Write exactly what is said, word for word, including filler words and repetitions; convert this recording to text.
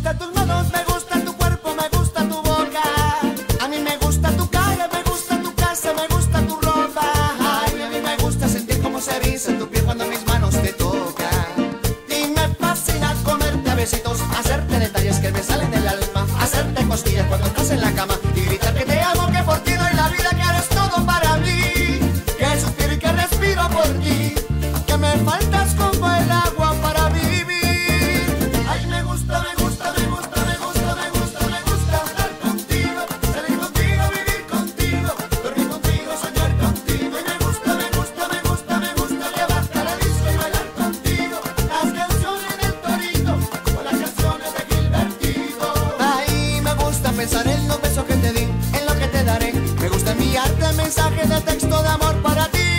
gustan tus manos, me gusta tu cuerpo, me gusta tu boca. A mí me gusta tu cara, me gusta tu casa, me gusta tu ropa. Ay, a mí me gusta sentir cómo se eriza tu piel cuando mis manos te tocan. Y me fascina comerte a besitos, hacerte detalles que me salen del alma, hacerte cosquillas cuando estás en la cama y gritar que te amo, que por ti doy la vida, que eres todo para mí, que suspiro y que respiro por ti, que me faltas como el agua para vivir. Ay, me gusta, me gusta, me gusta, me gusta, me gusta, me gusta estar contigo, salir contigo, vivir contigo, dormir contigo, soñar contigo. Y me gusta, me gusta, me gusta, me gusta llevarte a la disco y bailar contigo las canciones del Torito o las canciones de Gilbertito. Ay, me gusta pensar en los besos que te di, en lo que te daré. Me gusta enviarte mensajes de texto de amor para ti.